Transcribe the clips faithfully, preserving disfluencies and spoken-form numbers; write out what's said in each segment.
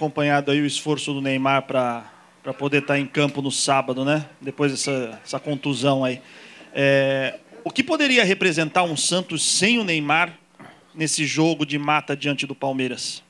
acompanhado aí o esforço do Neymar para para poder estar em campo no sábado, né? Depois dessa essa contusão aí. É, o que poderia representar um Santos sem o Neymar nesse jogo de mata diante do Palmeiras?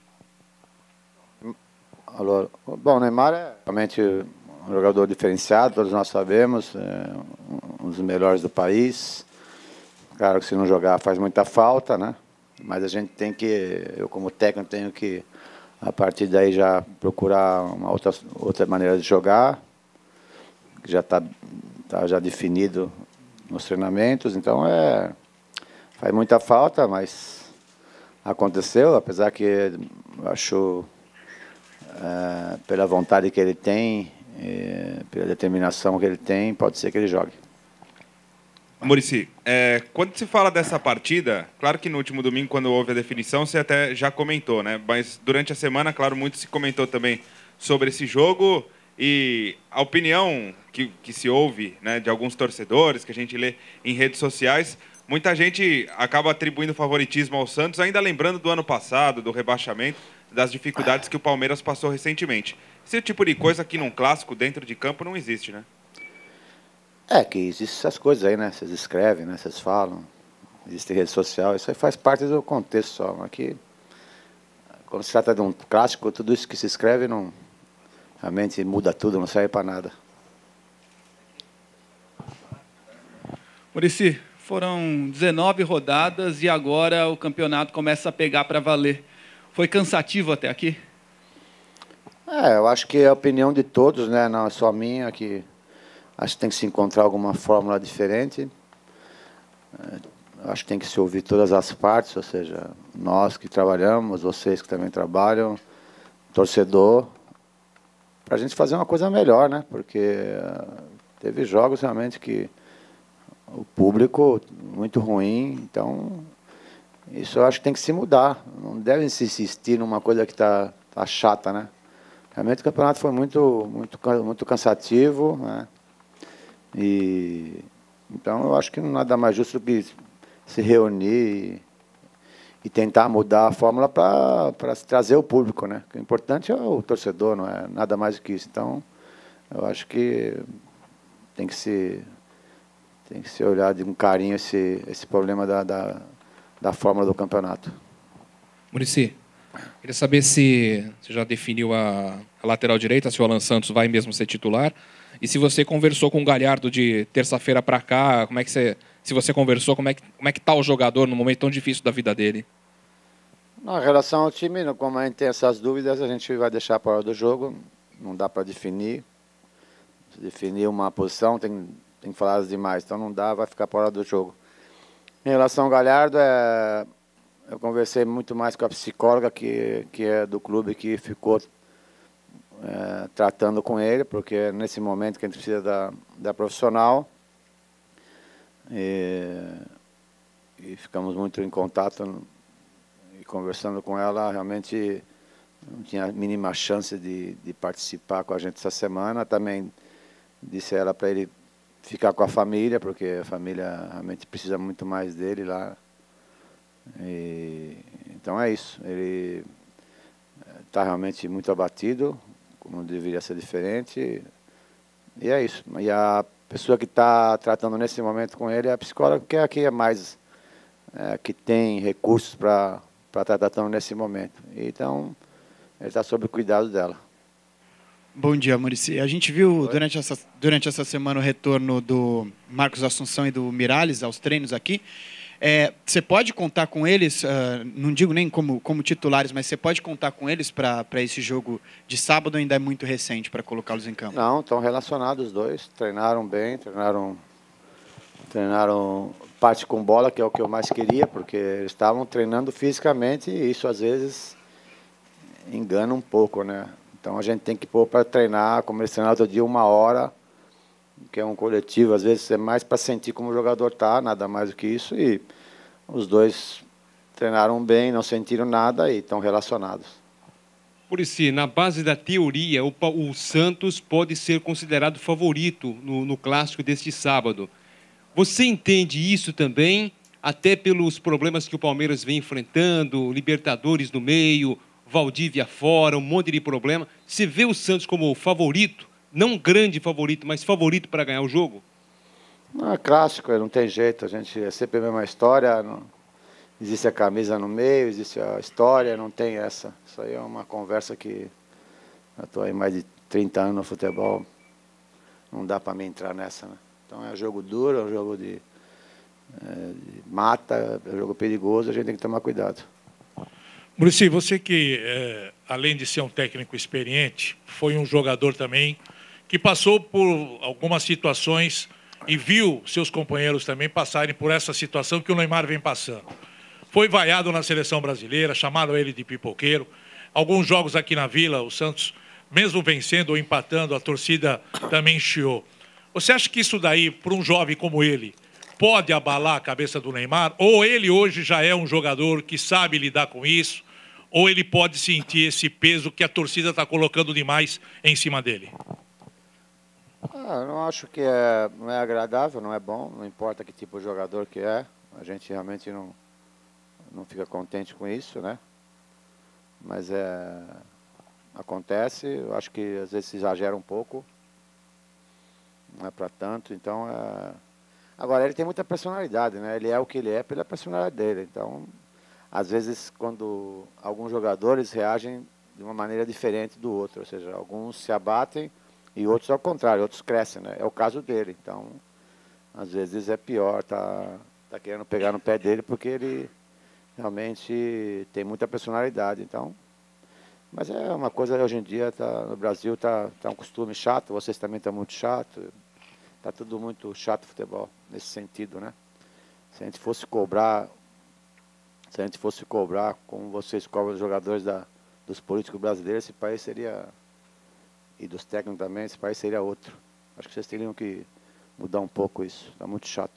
Alô. Bom, o Neymar é realmente um jogador diferenciado, todos nós sabemos, é um dos melhores do país. Claro que se não jogar faz muita falta, né? Mas a gente tem que, eu como técnico tenho que, a partir daí já procurar uma outra, outra maneira de jogar, que já está tá já definido nos treinamentos, então é, faz muita falta, mas aconteceu, apesar que eu acho, é, pela vontade que ele tem, é, pela determinação que ele tem, pode ser que ele jogue. Muricy, é, quando se fala dessa partida, claro que no último domingo, quando houve a definição, você até já comentou, né? Mas durante a semana, claro, muito se comentou também sobre esse jogo e a opinião que, que se ouve, né, de alguns torcedores, que a gente lê em redes sociais, muita gente acaba atribuindo favoritismo ao Santos, ainda lembrando do ano passado, do rebaixamento, das dificuldades que o Palmeiras passou recentemente. Esse tipo de coisa aqui num clássico, dentro de campo, não existe, né? É, que existem essas coisas aí, né? Vocês escrevem, né? Vocês falam, existe rede social, isso aí faz parte do contexto só. Mas que, quando se trata de um clássico, tudo isso que se escreve não realmente muda tudo, não serve para nada. Muricy, foram dezenove rodadas e agora o campeonato começa a pegar para valer. Foi cansativo até aqui? É, eu acho que é a opinião de todos, né? Não é só minha, que acho que tem que se encontrar alguma fórmula diferente. Acho que tem que se ouvir todas as partes, ou seja, nós que trabalhamos, vocês que também trabalham, torcedor, para a gente fazer uma coisa melhor, né? Porque teve jogos realmente que o público muito ruim, então isso eu acho que tem que se mudar. Não deve se insistir numa coisa que está tá chata, né? Realmente o campeonato foi muito, muito, muito cansativo, né? E então eu acho que nada mais justo do que se reunir e, e tentar mudar a fórmula para trazer o público, né? O importante é o torcedor, não é nada mais do que isso. Então eu acho que tem que se tem que se olhar de um carinho esse esse problema da da, da fórmula do campeonato. Muricy, queria saber se você já definiu a, a lateral direita, se o Alan Santos vai mesmo ser titular. E se você conversou com o Galhardo de terça-feira para cá, como é que você, se você conversou, como é que como é que tá o jogador no momento tão difícil da vida dele? Na relação ao time, como a gente tem essas dúvidas, a gente vai deixar para a hora do jogo. Não dá para definir. Se definir uma posição, tem tem que falar as demais, então não dá, vai ficar para a hora do jogo. Em relação ao Galhardo, é, eu conversei muito mais com a psicóloga que que é do clube, que ficou É, tratando com ele, porque é nesse momento que a gente precisa da, da profissional. E, e ficamos muito em contato e conversando com ela. Realmente não tinha a mínima chance de, de participar com a gente essa semana. Também disse a ela para ele ficar com a família, porque a família realmente precisa muito mais dele lá. E, então é isso. Ele está realmente muito abatido, como deveria ser diferente, e é isso. E a pessoa que está tratando nesse momento com ele é a psicóloga, que é aqui é mais, é, que tem recursos para estar tratando nesse momento. Então, ele está sob o cuidado dela. Bom dia, Muricy. A gente viu durante essa, durante essa semana o retorno do Marcos Assunção e do Miralles aos treinos aqui. É, você pode contar com eles, uh, não digo nem como, como titulares, mas você pode contar com eles para esse jogo de sábado, ou ainda é muito recente para colocá-los em campo? Não, estão relacionados os dois, treinaram bem, treinaram, treinaram parte com bola, que é o que eu mais queria, porque eles estavam treinando fisicamente e isso às vezes engana um pouco, né? Então a gente tem que pôr para treinar, como eles treinaram todo dia, uma hora, que é um coletivo, às vezes é mais para sentir como o jogador está, nada mais do que isso, e os dois treinaram bem, não sentiram nada e estão relacionados. Muricy, na base da teoria, o, o Santos pode ser considerado favorito no, no clássico deste sábado. Você entende isso também, até pelos problemas que o Palmeiras vem enfrentando, Libertadores no meio, Valdívia fora, um monte de problema. Você vê o Santos como favorito, não grande favorito, mas favorito para ganhar o jogo? Não, é clássico, não tem jeito. A gente é sempre a mesma história. Não... Existe a camisa no meio, existe a história, não tem essa. Isso aí é uma conversa que eu estou aí mais de trinta anos no futebol. Não dá para mim entrar nessa, né? Então é um jogo duro, é um jogo de, é, de mata, é um jogo perigoso, a gente tem que tomar cuidado. Muricy, você que, é, além de ser um técnico experiente, foi um jogador também que passou por algumas situações e viu seus companheiros também passarem por essa situação que o Neymar vem passando. Foi vaiado na seleção brasileira, chamaram ele de pipoqueiro. Alguns jogos aqui na Vila, o Santos, mesmo vencendo ou empatando, a torcida também chiou. Você acha que isso daí, para um jovem como ele, pode abalar a cabeça do Neymar? Ou ele hoje já é um jogador que sabe lidar com isso? Ou ele pode sentir esse peso que a torcida está colocando demais em cima dele? Ah, eu não acho que é, não é agradável, não é bom, não importa que tipo de jogador que é. A gente realmente não, não fica contente com isso, né? Mas é, acontece, eu acho que às vezes se exagera um pouco. Não é para tanto, então... É... Agora, ele tem muita personalidade, né? Ele é o que ele é pela personalidade dele. Então, às vezes, quando alguns jogadores reagem de uma maneira diferente do outro, ou seja, alguns se abatem e outros ao contrário, outros crescem, né? É o caso dele. Então, às vezes é pior, tá, tá querendo pegar no pé dele porque ele realmente tem muita personalidade. Então, mas é uma coisa, hoje em dia, tá, no Brasil, tá, tá um costume chato, vocês também estão muito chato. Tá tudo muito chato o futebol, nesse sentido, né? Se a gente fosse cobrar, se a gente fosse cobrar como vocês cobram os jogadores da, dos políticos brasileiros, esse país seria, e dos técnicos também, esse país seria outro. Acho que vocês teriam que mudar um pouco isso, tá muito chato.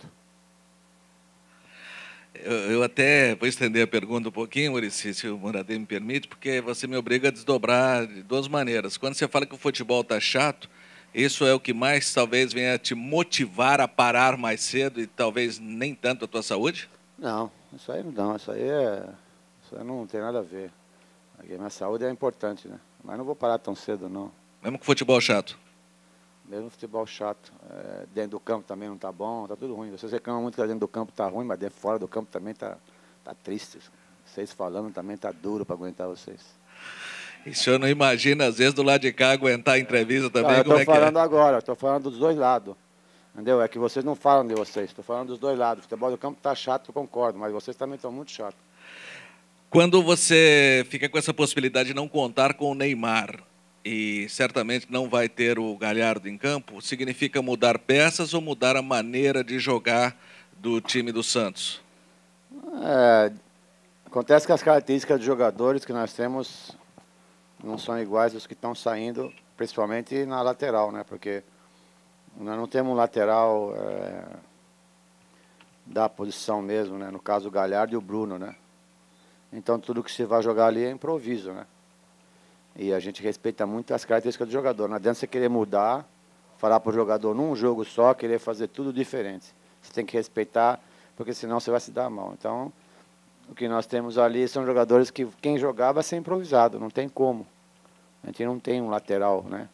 Eu, eu até vou estender a pergunta um pouquinho, Muricy, se o Muradê me permite, porque você me obriga a desdobrar de duas maneiras. Quando você fala que o futebol está chato, isso é o que mais talvez venha te motivar a parar mais cedo e talvez nem tanto a tua saúde? Não, isso aí não, isso aí, é, isso aí não tem nada a ver. A minha saúde é importante, né? Mas não vou parar tão cedo, não. Mesmo com futebol chato? Mesmo futebol chato. É, dentro do campo também não está bom, está tudo ruim. Vocês reclamam muito que dentro do campo está ruim, mas dentro, fora do campo também está tá triste. Vocês falando também está duro para aguentar vocês. E o senhor não imagina, às vezes, do lado de cá, aguentar a entrevista também? Não, eu como estou é que falando é? agora, estou falando dos dois lados. Entendeu? É que vocês não falam de vocês, estou falando dos dois lados. O futebol do campo está chato, eu concordo, mas vocês também estão muito chatos. Quando você fica com essa possibilidade de não contar com o Neymar e certamente não vai ter o Galhardo em campo, significa mudar peças ou mudar a maneira de jogar do time do Santos? É, acontece que as características de jogadores que nós temos não são iguais aos que estão saindo, principalmente na lateral, né? Porque nós não temos um lateral é, da posição mesmo, né? No caso o Galhardo e o Bruno, né? Então tudo que você vai jogar ali é improviso, né? E a gente respeita muito as características do jogador. Não adianta você querer mudar, falar para o jogador num jogo só, querer fazer tudo diferente. Você tem que respeitar, porque senão você vai se dar mal. Então, o que nós temos ali são jogadores que quem jogar vai ser improvisado, não tem como. A gente não tem um lateral, né?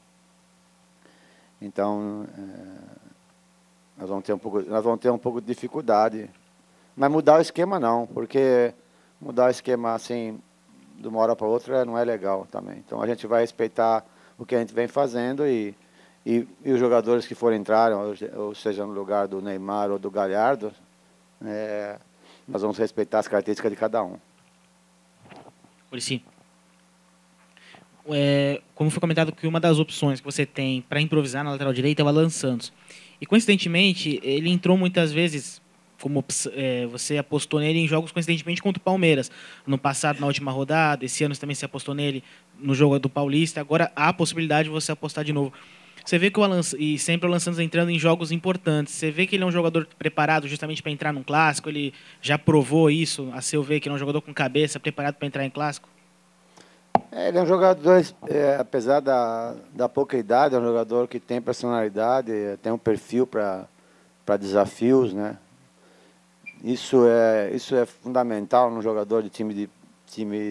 Então, é, nós, vamos ter um pouco, nós vamos ter um pouco de dificuldade. Mas mudar o esquema não, porque mudar o esquema assim, de uma hora para outra, não é legal também. Então, a gente vai respeitar o que a gente vem fazendo e, e, e os jogadores que forem entrar, ou, ou seja, no lugar do Neymar ou do Galhardo, é, nós vamos respeitar as características de cada um. Muricy, é, como foi comentado que uma das opções que você tem para improvisar na lateral direita é o Alan Santos. E, coincidentemente, ele entrou muitas vezes, como é, você apostou nele em jogos, coincidentemente, contra o Palmeiras. No passado, na última rodada, esse ano também se apostou nele no jogo do Paulista. Agora, há a possibilidade de você apostar de novo. Você vê que o Alan, e sempre o Alan Santos entrando em jogos importantes, você vê que ele é um jogador preparado justamente para entrar num clássico, ele já provou isso, a seu ver, que ele é um jogador com cabeça, preparado para entrar em clássico? É, ele é um jogador, é, apesar da, da pouca idade, é um jogador que tem personalidade, tem um perfil para para desafios, né? Isso é, isso é fundamental num jogador de time, de time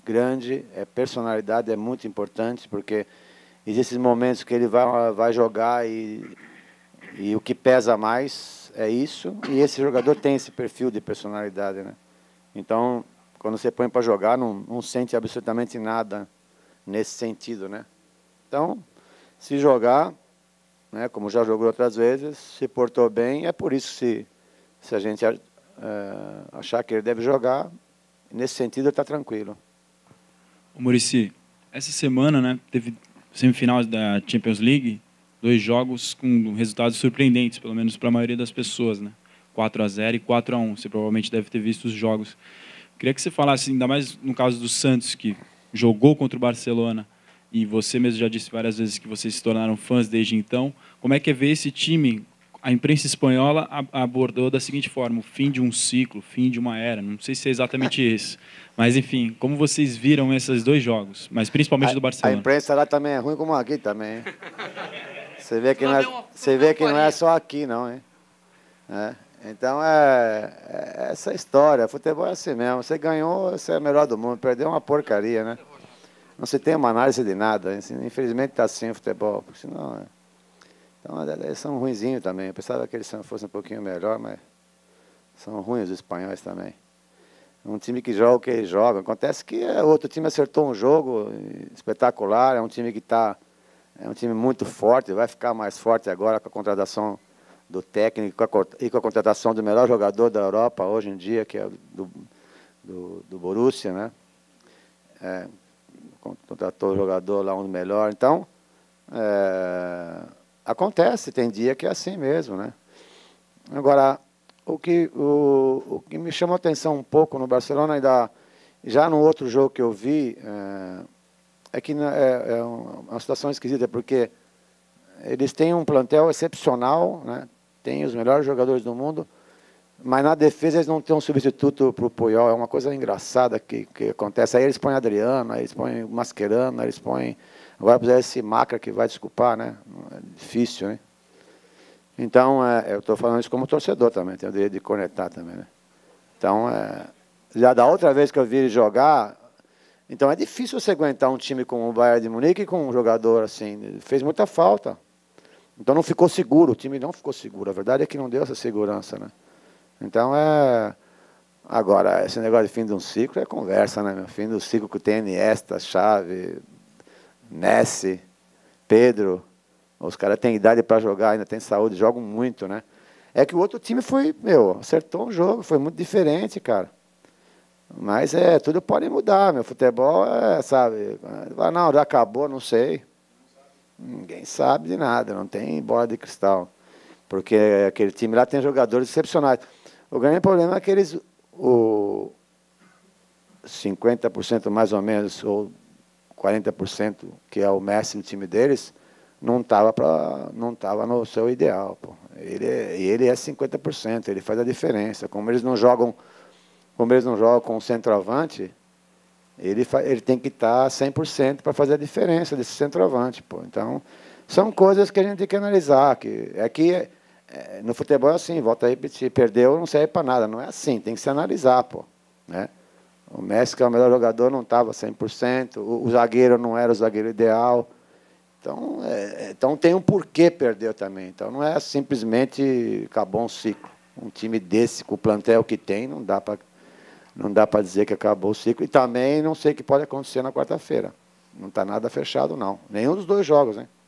grande, é personalidade, é muito importante, porque existem momentos que ele vai, vai jogar e, e o que pesa mais é isso, e esse jogador tem esse perfil de personalidade, né? Então, quando você põe para jogar, não, não sente absolutamente nada nesse sentido, né? Então, se jogar, né, como já jogou outras vezes, se portou bem, é por isso que se, se a gente é, achar que ele deve jogar, nesse sentido ele está tranquilo. Ô Muricy, essa semana, né, teve semifinal da Champions League, dois jogos com resultados surpreendentes, pelo menos para a maioria das pessoas, né? quatro a zero e quatro a um. Você provavelmente deve ter visto os jogos. Queria que você falasse, ainda mais no caso do Santos, que jogou contra o Barcelona, e você mesmo já disse várias vezes que vocês se tornaram fãs desde então. Como é que é ver esse time? A imprensa espanhola abordou da seguinte forma: o fim de um ciclo, o fim de uma era. Não sei se é exatamente isso. Mas, enfim, como vocês viram esses dois jogos? Mas principalmente a, do Barcelona. A imprensa lá também é ruim como aqui também. Você vê que não é, você vê que não é só aqui, não, hein? É. Então, é, é essa história. Futebol é assim mesmo. Você ganhou, você é o melhor do mundo. Perdeu uma porcaria, né? Não se tem uma análise de nada. Infelizmente está assim o futebol. Porque senão, é... Então, eles são ruinzinhos também. Eu pensava que eles fossem um pouquinho melhor, mas são ruins os espanhóis também. Um time que joga o que eles jogam. Acontece que o outro time acertou um jogo espetacular. É um time que está... É um time muito forte. Vai ficar mais forte agora com a contratação do técnico e com a contratação do melhor jogador da Europa hoje em dia, que é do, do, do Borussia, né? É, contratou o jogador lá, um dos melhores. Então, é, acontece, tem dia que é assim mesmo, né? Agora, o que, o, o que me chamou a atenção um pouco no Barcelona, ainda, já no outro jogo que eu vi, é, é que é, é uma situação esquisita, porque eles têm um plantel excepcional, né? Tem os melhores jogadores do mundo, mas na defesa eles não têm um substituto para o Puyol. É uma coisa engraçada que, que acontece. Aí eles põem Adriano, aí eles põem Mascherano, aí eles põem... Agora puseram esse Macra que vai desculpar, né? É difícil, né? Então, é, eu estou falando isso como torcedor também, tenho o direito de cornetar também, né? Então, é, já da outra vez que eu vi ele jogar, então é difícil você aguentar um time como o Bayern de Munique com um jogador assim. Fez muita falta. Então não ficou seguro, o time não ficou seguro. A verdade é que não deu essa segurança, né? Então é... Agora, esse negócio de fim de um ciclo é conversa, né? Meu? Fim do ciclo que tem Iniesta, Xavi, Messi, Pedro. Os caras têm idade para jogar, ainda têm saúde, jogam muito, né? É que o outro time foi, meu, acertou um jogo, foi muito diferente, cara. Mas é, tudo pode mudar, meu. Futebol é, sabe... Não, já acabou, não sei. Ninguém sabe de nada, não tem bola de cristal. Porque aquele time lá tem jogadores excepcionais. O grande problema é que eles, o cinquenta por cento mais ou menos, ou quarenta por cento, que é o Messi do time deles, não estava não tava no seu ideal. Pô. Ele, ele é cinquenta por cento, ele faz a diferença. Como eles não jogam, como eles não jogam com o centroavante, Ele, ele tem que estar cem por cento para fazer a diferença desse centroavante. Pô. Então, são coisas que a gente tem que analisar. Que, é que é, no futebol é assim, volta a repetir, perdeu não serve para nada. Não é assim, tem que se analisar. Pô, né? O Messi, que é o melhor jogador, não estava cem por cento. O, o zagueiro não era o zagueiro ideal. Então, é, então tem um porquê perdeu também. Então, não é simplesmente acabou um ciclo. Um time desse, com o plantel que tem, não dá para... Não dá para dizer que acabou o ciclo. E também não sei o que pode acontecer na quarta-feira. Não está nada fechado, não. Nenhum dos dois jogos, hein?